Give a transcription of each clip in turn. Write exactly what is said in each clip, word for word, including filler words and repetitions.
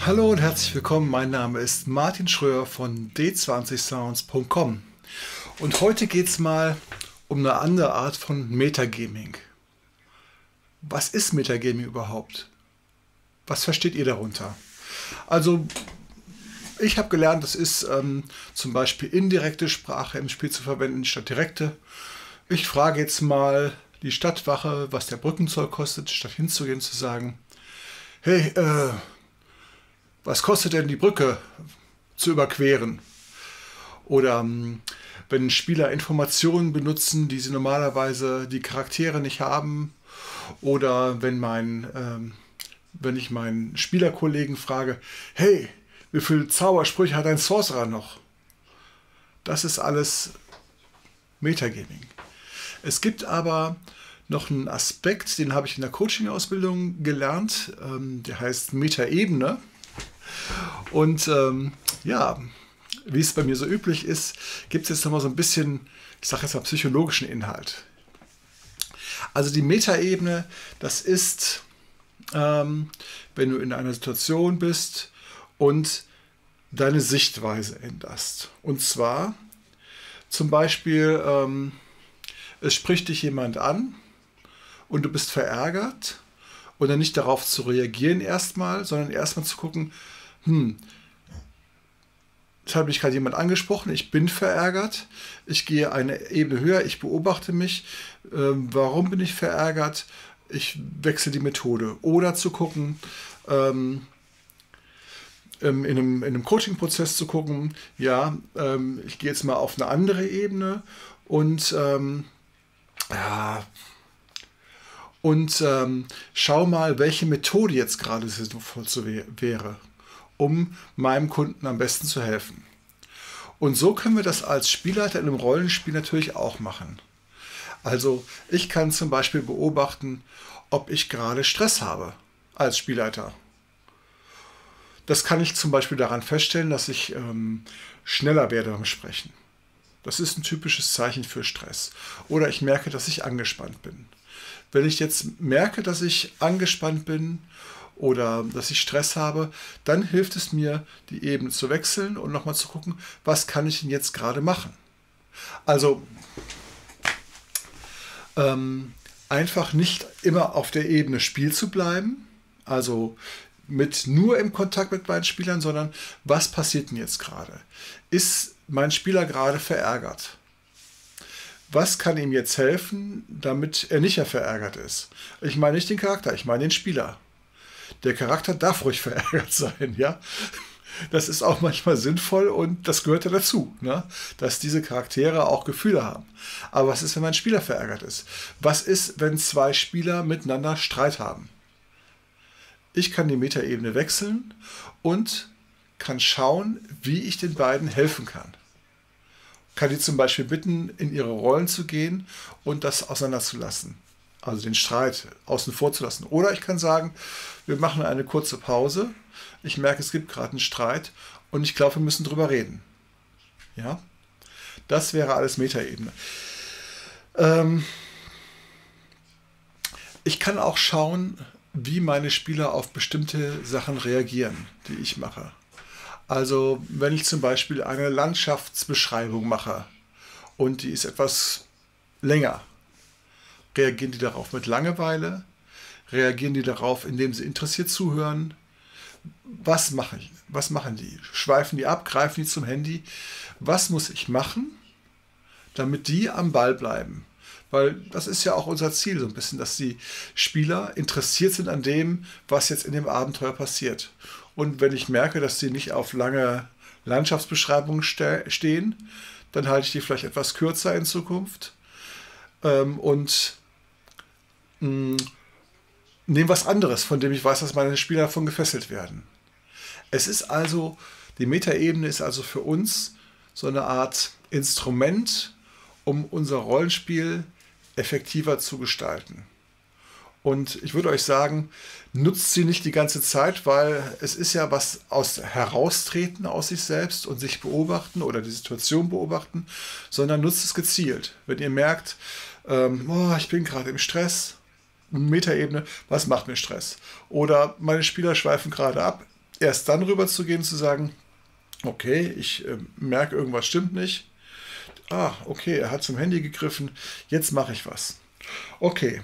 Hallo und herzlich willkommen, mein Name ist Martin Schröer von d zwanzig sounds punkt com und heute geht es mal um eine andere Art von Metagaming. Was ist Metagaming überhaupt? Was versteht ihr darunter? Also ich habe gelernt, das ist ähm, zum Beispiel indirekte Sprache im Spiel zu verwenden statt direkte. Ich frage jetzt mal die Stadtwache, was der Brückenzoll kostet, statt hinzugehen und zu sagen, hey, äh, was kostet denn die Brücke zu überqueren? Oder ähm, wenn Spieler Informationen benutzen, die sie normalerweise die Charaktere nicht haben. Oder wenn, mein, ähm, wenn ich meinen Spielerkollegen frage, hey, wie viele Zaubersprüche hat ein Sorcerer noch? Das ist alles Metagaming. Es gibt aber noch einen Aspekt, den habe ich in der Coaching-Ausbildung gelernt, ähm, der heißt Metaebene. Und ähm, ja, wie es bei mir so üblich ist, gibt es jetzt nochmal so ein bisschen, ich sage jetzt mal, psychologischen Inhalt. Also die Metaebene, das ist, ähm, wenn du in einer Situation bist und deine Sichtweise änderst. Und zwar zum Beispiel, ähm, es spricht dich jemand an und du bist verärgert und dann nicht darauf zu reagieren erstmal, sondern erstmal zu gucken, hm, es hat mich gerade jemand angesprochen, ich bin verärgert, ich gehe eine Ebene höher, ich beobachte mich, ähm, warum bin ich verärgert, ich wechsle die Methode. Oder zu gucken, ähm, in einem, in einem Coaching-Prozess zu gucken, ja, ähm, ich gehe jetzt mal auf eine andere Ebene und ähm, ja, und ähm, schau mal, welche Methode jetzt gerade sinnvoll zu wäre, um meinem Kunden am besten zu helfen. Und so können wir das als Spielleiter in einem Rollenspiel natürlich auch machen. Also ich kann zum Beispiel beobachten, ob ich gerade Stress habe als Spielleiter. Das kann ich zum Beispiel daran feststellen, dass ich ähm, schneller werde beim Sprechen. Das ist ein typisches Zeichen für Stress. Oder ich merke, dass ich angespannt bin. Wenn ich jetzt merke, dass ich angespannt bin oder dass ich Stress habe, dann hilft es mir, die Ebene zu wechseln und nochmal zu gucken, was kann ich denn jetzt gerade machen. Also ähm, einfach nicht immer auf der Ebene Spiel zu bleiben, also mit nur im Kontakt mit meinen Spielern, sondern was passiert denn jetzt gerade? Ist mein Spieler gerade verärgert? Was kann ihm jetzt helfen, damit er nicht mehr verärgert ist? Ich meine nicht den Charakter, ich meine den Spieler. Der Charakter darf ruhig verärgert sein, ja. Das ist auch manchmal sinnvoll und das gehört ja dazu, ne? Dass diese Charaktere auch Gefühle haben. Aber was ist, wenn mein Spieler verärgert ist? Was ist, wenn zwei Spieler miteinander Streit haben? Ich kann die Metaebene wechseln und kann schauen, wie ich den beiden helfen kann. Kann die zum Beispiel bitten, in ihre Rollen zu gehen und das auseinanderzulassen. Also den Streit außen vor zu lassen. Oder ich kann sagen, wir machen eine kurze Pause. Ich merke, es gibt gerade einen Streit und ich glaube, wir müssen drüber reden. Ja, das wäre alles Metaebene. Ähm ich kann auch schauen, wie meine Spieler auf bestimmte Sachen reagieren, die ich mache. Also wenn ich zum Beispiel eine Landschaftsbeschreibung mache und die ist etwas länger, reagieren die darauf mit Langeweile? Reagieren die darauf, indem sie interessiert zuhören? Was mache ich? Was machen die? Schweifen die ab? Greifen die zum Handy? Was muss ich machen, damit die am Ball bleiben? Weil das ist ja auch unser Ziel so ein bisschen, dass die Spieler interessiert sind an dem, was jetzt in dem Abenteuer passiert. Und wenn ich merke, dass sie nicht auf lange Landschaftsbeschreibungen ste stehen, dann halte ich die vielleicht etwas kürzer in Zukunft ähm, und mh, nehme was anderes, von dem ich weiß, dass meine Spieler davon gefesselt werden. Es ist also, die Metaebene ist also für uns so eine Art Instrument, um unser Rollenspiel effektiver zu gestalten. Und ich würde euch sagen, nutzt sie nicht die ganze Zeit, weil es ist ja was aus Heraustreten aus sich selbst und sich beobachten oder die Situation beobachten, sondern nutzt es gezielt. Wenn ihr merkt, ähm, oh, ich bin gerade im Stress, Metaebene, was macht mir Stress? Oder meine Spieler schweifen gerade ab, erst dann rüber zu gehen, zu sagen, okay, ich äh, merke, irgendwas stimmt nicht. Ah, okay, er hat zum Handy gegriffen, jetzt mache ich was. Okay.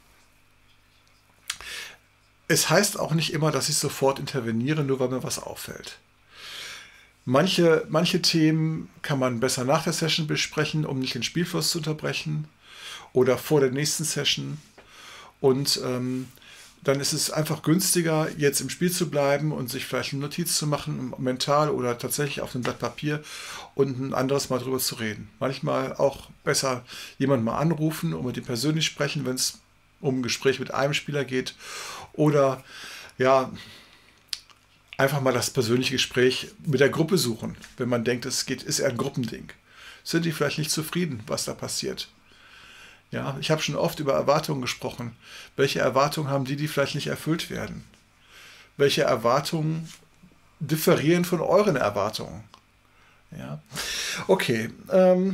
Es heißt auch nicht immer, dass ich sofort interveniere, nur weil mir was auffällt. Manche, manche Themen kann man besser nach der Session besprechen, um nicht den Spielfluss zu unterbrechen, oder vor der nächsten Session. Und ähm, dann ist es einfach günstiger, jetzt im Spiel zu bleiben und sich vielleicht eine Notiz zu machen, mental oder tatsächlich auf einem Blatt Papier und ein anderes Mal drüber zu reden. Manchmal auch besser jemanden mal anrufen und mit ihm persönlich sprechen, wenn es um ein Gespräch mit einem Spieler geht. Oder ja, einfach mal das persönliche Gespräch mit der Gruppe suchen, wenn man denkt, es geht, ist eher ein Gruppending. Sind die vielleicht nicht zufrieden, was da passiert? Ja, ich habe schon oft über Erwartungen gesprochen. Welche Erwartungen haben die, die vielleicht nicht erfüllt werden? Welche Erwartungen differieren von euren Erwartungen? Ja, okay. Ähm,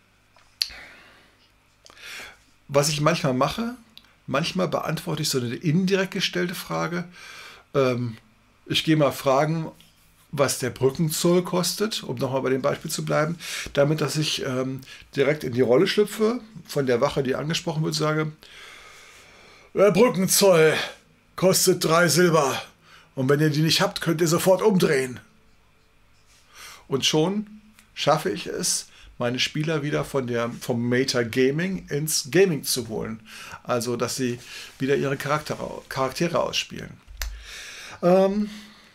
was ich manchmal mache, manchmal beantworte ich so eine indirekt gestellte Frage. Ähm, ich gehe mal fragen, was der Brückenzoll kostet, um nochmal bei dem Beispiel zu bleiben, damit, dass ich ähm, direkt in die Rolle schlüpfe, von der Wache, die angesprochen wird, sage, der Brückenzoll kostet drei Silber und wenn ihr die nicht habt, könnt ihr sofort umdrehen. Und schon schaffe ich es, meine Spieler wieder von der, vom Meta-Gaming ins Gaming zu holen. Also, dass sie wieder ihre Charaktere, Charaktere ausspielen. Ähm,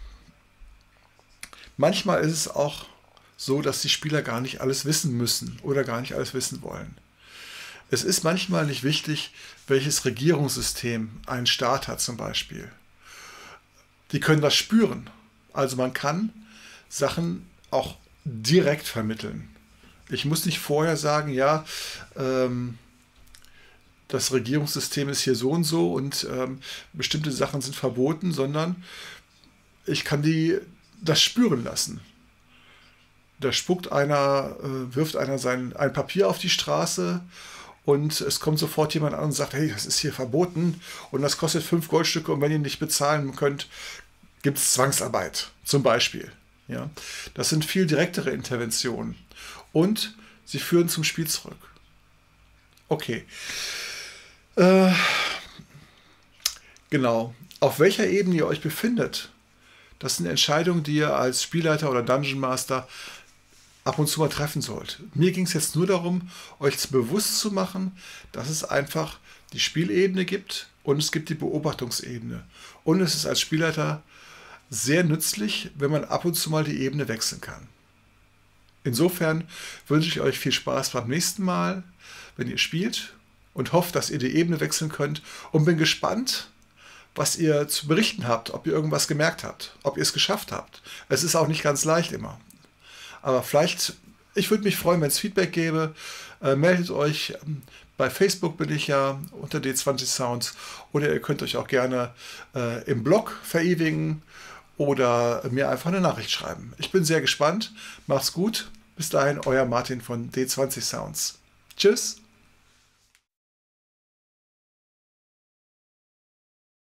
Manchmal ist es auch so, dass die Spieler gar nicht alles wissen müssen oder gar nicht alles wissen wollen. Es ist manchmal nicht wichtig, welches Regierungssystem ein Staat hat zum Beispiel. Die können das spüren. Also man kann Sachen auch direkt vermitteln. Ich muss nicht vorher sagen, ja, ähm, das Regierungssystem ist hier so und so und ähm, bestimmte Sachen sind verboten, sondern ich kann die das spüren lassen. Da spuckt einer, äh, wirft einer sein, ein Papier auf die Straße und es kommt sofort jemand an und sagt, hey, das ist hier verboten und das kostet fünf Goldstücke und wenn ihr nicht bezahlen könnt, gibt es Zwangsarbeit, zum Beispiel. Ja? Das sind viel direktere Interventionen und sie führen zum Spiel zurück. Okay. Äh, genau. Auf welcher Ebene ihr euch befindet, das sind Entscheidungen, die ihr als Spielleiter oder Dungeon Master ab und zu mal treffen sollt. Mir ging es jetzt nur darum, euch bewusst zu machen, dass es einfach die Spielebene gibt und es gibt die Beobachtungsebene. Und es ist als Spielleiter sehr nützlich, wenn man ab und zu mal die Ebene wechseln kann. Insofern wünsche ich euch viel Spaß beim nächsten Mal, wenn ihr spielt und hoffe, dass ihr die Ebene wechseln könnt und bin gespannt, was ihr zu berichten habt, ob ihr irgendwas gemerkt habt, ob ihr es geschafft habt. Es ist auch nicht ganz leicht immer. Aber vielleicht, ich würde mich freuen, wenn es Feedback gäbe. Äh, meldet euch. Bei Facebook bin ich ja unter D zwanzig Sounds oder ihr könnt euch auch gerne äh, im Blog verewigen oder mir einfach eine Nachricht schreiben. Ich bin sehr gespannt. Macht's gut. Bis dahin, euer Martin von D zwanzig Sounds. Tschüss.